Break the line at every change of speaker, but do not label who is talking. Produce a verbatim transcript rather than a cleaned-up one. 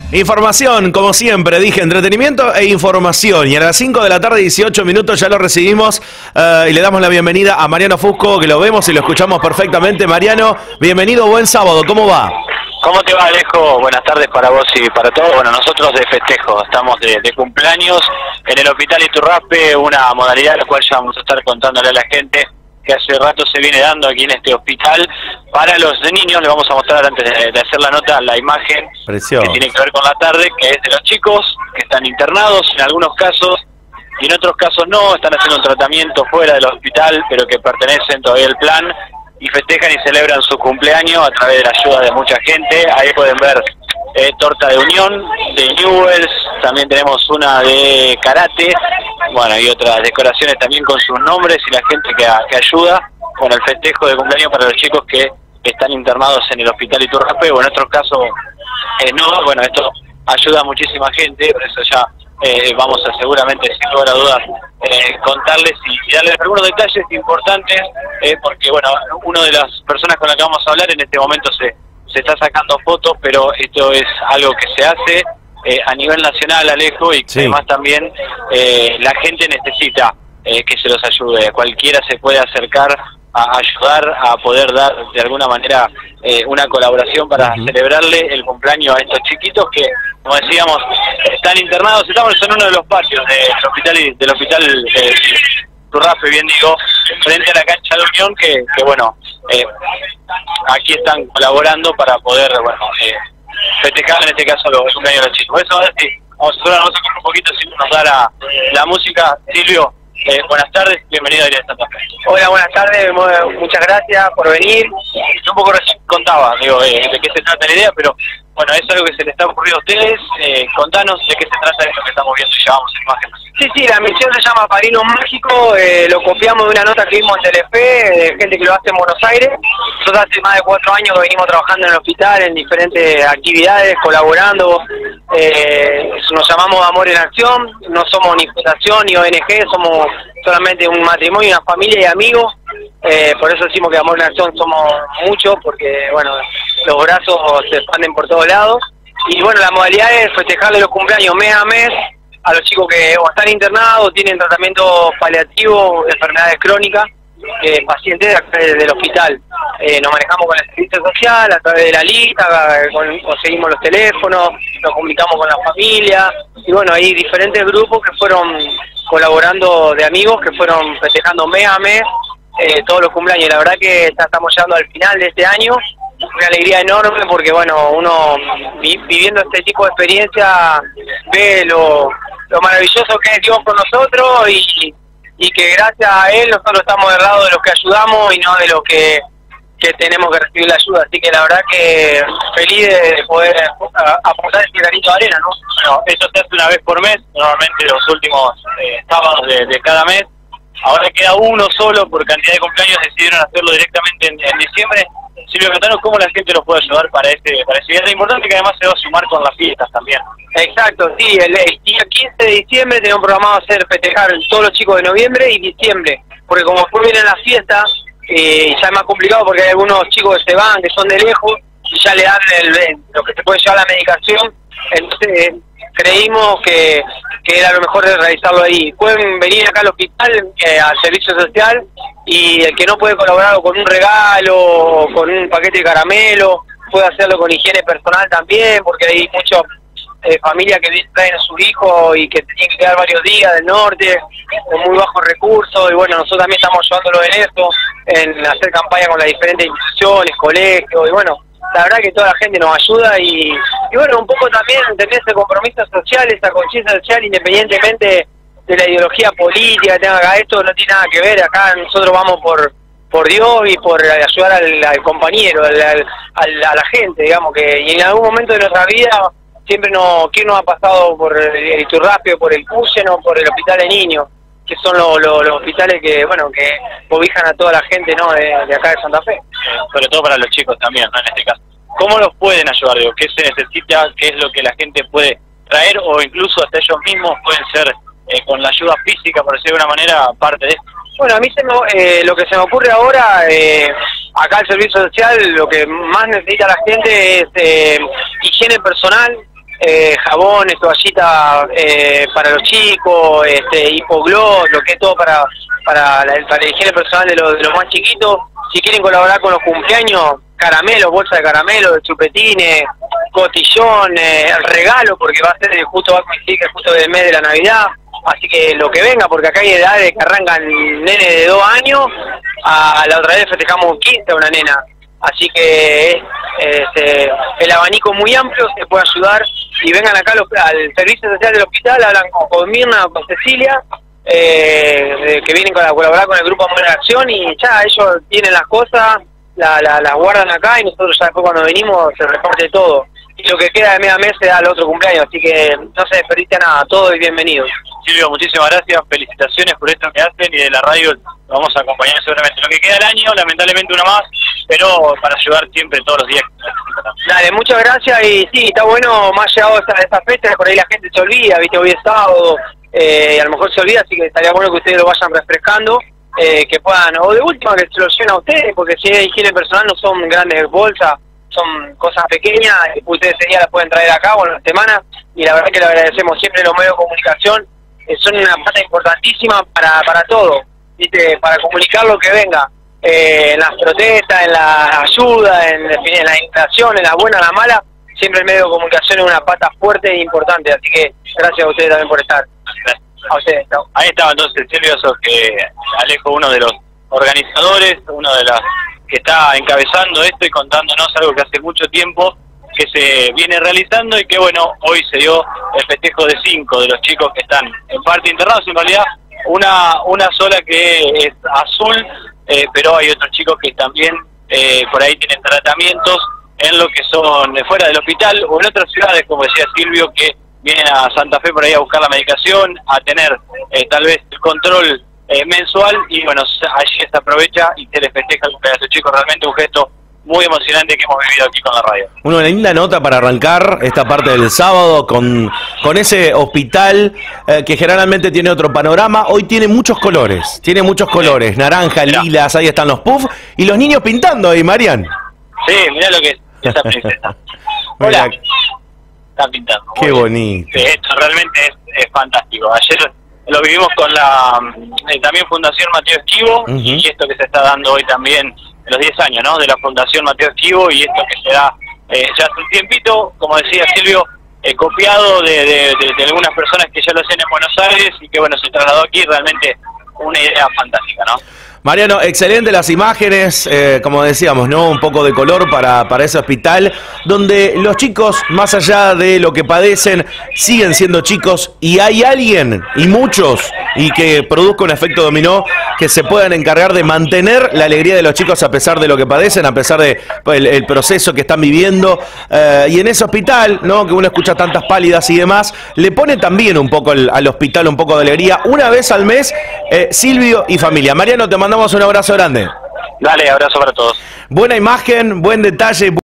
Información, como siempre, dije, entretenimiento e información. Y a las cinco de la tarde, dieciocho minutos, ya lo recibimos uh, y le damos la bienvenida a Mariano Fusco, que lo vemos y lo escuchamos perfectamente. Mariano, bienvenido, buen sábado, ¿cómo va?
¿Cómo te va, Alejo? Buenas tardes para vos y para todos. Bueno, nosotros de festejo, estamos de, de cumpleaños en el Hospital Iturraspe, una modalidad en la cual ya vamos a estar contándole a la gente que hace rato se viene dando aquí en este hospital. Para los niños, les vamos a mostrar antes de, de hacer la nota la imagen Precioso. que tiene que ver con la tarde, que es de los chicos que están internados en algunos casos y en otros casos no, están haciendo un tratamiento fuera del hospital, pero que pertenecen todavía al plan y festejan y celebran su cumpleaños a través de la ayuda de mucha gente. Ahí pueden ver eh, torta de unión, de Newells, también tenemos una de karate, bueno, y otras decoraciones también con sus nombres y la gente que, que ayuda con el festejo de cumpleaños para los chicos que están internados en el Hospital Iturraspe, o en otros casos eh, no. Bueno, esto ayuda a muchísima gente, por eso ya eh, vamos a seguramente, sin lugar a dudas, eh, contarles y, y darles algunos detalles importantes, eh, porque bueno, una de las personas con las que vamos a hablar en este momento se, se está sacando fotos, pero esto es algo que se hace Eh, a nivel nacional, Alejo, y que sí. además también eh, la gente necesita eh, que se los ayude. Cualquiera se puede acercar a ayudar, a poder dar de alguna manera eh, una colaboración para uh-huh. celebrarle el cumpleaños a estos chiquitos que, como decíamos, están internados. Estamos en uno de los patios del hospital, del hospital eh, Iturraspe, bien digo, frente a la cancha de Unión, que, que bueno, eh, aquí están colaborando para poder, bueno, eh, festejar en este caso los cumpleaños de los chicos. Eso, ahora sí, vamos a hablar nosotros un poquito si nos da la, la música. Silvio, eh, buenas tardes, bienvenido a Idea de Santa Fe.
Hola, buenas tardes, muchas gracias por venir.
Yo un poco recién contaba, digo, eh, de qué se trata la idea, pero bueno, es algo que se les está ocurriendo a ustedes. Eh, contanos de qué se trata esto que estamos viendo y llevamos en imágenes.
Sí, sí, la misión se llama Padrino Mágico, eh, lo copiamos de una nota que vimos en Telefe, de gente que lo hace en Buenos Aires. Nosotros hace más de cuatro años que venimos trabajando en el hospital, en diferentes actividades, colaborando. Eh, nos llamamos Amor en Acción, no somos ni fundación ni O N G, somos solamente un matrimonio, una familia y amigos. Eh, por eso decimos que Amor en Acción somos muchos, porque bueno, los brazos se expanden por todos lados. Y bueno, la modalidad es festejarle los cumpleaños mes a mes a los chicos que o están internados, tienen tratamiento paliativo de enfermedades crónicas, eh, pacientes de acá del hospital. Eh, nos manejamos con el servicio social, a través de la lista, con, conseguimos los teléfonos, nos comunicamos con la familia, y bueno, hay diferentes grupos que fueron colaborando de amigos, que fueron festejando mes a mes eh, todos los cumpleaños. La verdad que ya estamos llegando al final de este año, una alegría enorme porque bueno, uno vi, viviendo este tipo de experiencia ve lo, lo maravilloso que es Dios con nosotros y, y que gracias a Él nosotros estamos del lado de los que ayudamos y no de los que, que tenemos que recibir la ayuda. Así que la verdad que feliz de poder aportar este granito de arena, ¿no?
Bueno, eso se hace una vez por mes, normalmente los últimos eh, sábados de, de cada mes. Ahora queda uno solo por cantidad de cumpleaños, decidieron hacerlo directamente en, en diciembre. Silvio, contanos cómo la gente los puede ayudar para este para ese día. Es importante que además se va a sumar con las fiestas también.
Exacto, sí, el, el día quince de diciembre tenemos programado hacer festejar todos los chicos de noviembre y diciembre, porque como después vienen las fiestas, eh, ya es más complicado porque hay algunos chicos que se van, que son de lejos, y ya le dan el, lo que se puede llevar la medicación, entonces eh, creímos que, que era lo mejor de realizarlo ahí. Pueden venir acá al hospital, eh, al servicio social, y el que no puede colaborar o con un regalo o con un paquete de caramelo, puede hacerlo con higiene personal también, porque hay muchas eh, familias que traen a sus hijos y que tienen que quedar varios días del norte, con muy bajos recursos, y bueno, nosotros también estamos ayudándolo en esto, en hacer campaña con las diferentes instituciones, colegios, y bueno, la verdad que toda la gente nos ayuda y, y bueno, un poco también tener ese compromiso social, esa conciencia social, independientemente de la ideología política que tenga acá. Esto no tiene nada que ver, acá nosotros vamos por por Dios y por ayudar al, al compañero, al, al, al, a la gente, digamos, que y en algún momento de nuestra vida siempre nos, ¿quién nos ha pasado por el Iturraspe, por el Cúseno, o por el Hospital de Niños? Que son los, los, los hospitales que, bueno, que cobijan a toda la gente, ¿no?, de, de acá de Santa Fe.
Sobre todo para los chicos también, ¿no?, en este caso. ¿Cómo los pueden ayudar? Digo, ¿qué se necesita? ¿Qué es lo que la gente puede traer? O incluso hasta ellos mismos pueden ser, eh, con la ayuda física, por decir de una manera, parte de esto.
Bueno, a mí se me, eh, lo que se me ocurre ahora, eh, acá el servicio social, lo que más necesita la gente es eh, higiene personal, eh, jabones, toallitas eh, para los chicos, este, hipogloss, lo que es todo para para la, para la higiene personal de los, de los más chiquitos. Si quieren colaborar con los cumpleaños, caramelos, bolsa de caramelos, de chupetines, cotillón, eh, el regalo, porque va a ser justo, va a coincidir que es justo del mes de la Navidad. Así que lo que venga, porque acá hay edades que arrancan nene de dos años, a la otra vez festejamos un quince a una nena. Así que es, es, el abanico muy amplio, se puede ayudar. Y vengan acá los, al servicio social del hospital, hablan con, con Mirna, con Cecilia, eh, que vienen a colaborar con el grupo Amor en Acción, y ya ellos tienen las cosas, las la, la guardan acá, y nosotros ya después cuando venimos se reparte todo. Y lo que queda de mes a mes se da al otro cumpleaños, así que no se desperdicia nada, todo y bienvenidos.
Silvio, muchísimas gracias, felicitaciones por esto que hacen, y de la radio lo vamos a acompañar seguramente lo que queda del año, lamentablemente uno más, pero para ayudar siempre todos los días.
Dale, muchas gracias, y sí, está bueno, más llegado esta, esta fecha, por ahí la gente se olvida, viste, hoy es sábado, eh, a lo mejor se olvida, así que estaría bueno que ustedes lo vayan refrescando, eh, que puedan, o de última que se lo lleven a ustedes, porque si es higiene personal no son grandes bolsas, son cosas pequeñas, y ustedes ese día las pueden traer acá o en la semana, y la verdad que le agradecemos siempre los medios de comunicación, eh, son una pata importantísima para, para todo, ¿viste? Para comunicar lo que venga, eh, en las protestas, en la ayuda, en, en la inflación, en la buena, en la mala, siempre el medio de comunicación es una pata fuerte e importante, así que gracias a ustedes también por estar.
Gracias.
A ustedes, chao.
Ahí estaba entonces Silvio, que Alejo, uno de los organizadores, uno de las que está encabezando esto y contándonos algo que hace mucho tiempo que se viene realizando, y que bueno, hoy se dio el festejo de cinco de los chicos que están en parte internados, en realidad una una sola que es azul, eh, pero hay otros chicos que también eh, por ahí tienen tratamientos en lo que son fuera del hospital o en otras ciudades, como decía Silvio, que vienen a Santa Fe por ahí a buscar la medicación, a tener eh, tal vez el control Eh, mensual, y bueno, allí se aprovecha y se les festeja el cumpleaños a estos chicos. Realmente un gesto muy emocionante que hemos vivido aquí con la radio.
Una linda nota para arrancar esta parte del sábado con, con ese hospital eh, que generalmente tiene otro panorama. Hoy tiene muchos colores, tiene muchos colores, naranja, mirá, lilas, ahí están los puffs y los niños pintando ahí, Marian.
Sí, mirá lo que es esa princesa. Hola. Está pintando.
Qué bonito.
Sí, esto realmente es, es fantástico. Ayer lo vivimos con la eh, también Fundación Mateo Esquivo, uh-huh. y esto que se está dando hoy también en los diez años, ¿no?, de la Fundación Mateo Esquivo, y esto que se da eh, ya hace un tiempito, como decía Silvio, eh, copiado de, de, de, de algunas personas que ya lo hacen en Buenos Aires, y que bueno, se trasladó aquí, realmente una idea fantástica, ¿no?
Mariano, excelente las imágenes, eh, como decíamos, ¿no? Un poco de color para, para ese hospital, donde los chicos, más allá de lo que padecen, siguen siendo chicos, y hay alguien, y muchos, y que produzca un efecto dominó, que se puedan encargar de mantener la alegría de los chicos a pesar de lo que padecen, a pesar de el, el proceso que están viviendo, eh, y en ese hospital, ¿no?, que uno escucha tantas pálidas y demás, le pone también un poco el, al hospital un poco de alegría, una vez al mes, eh, Silvio y familia. Mariano, te mandamos un abrazo grande.
Dale, abrazo para todos.
Buena imagen, buen detalle.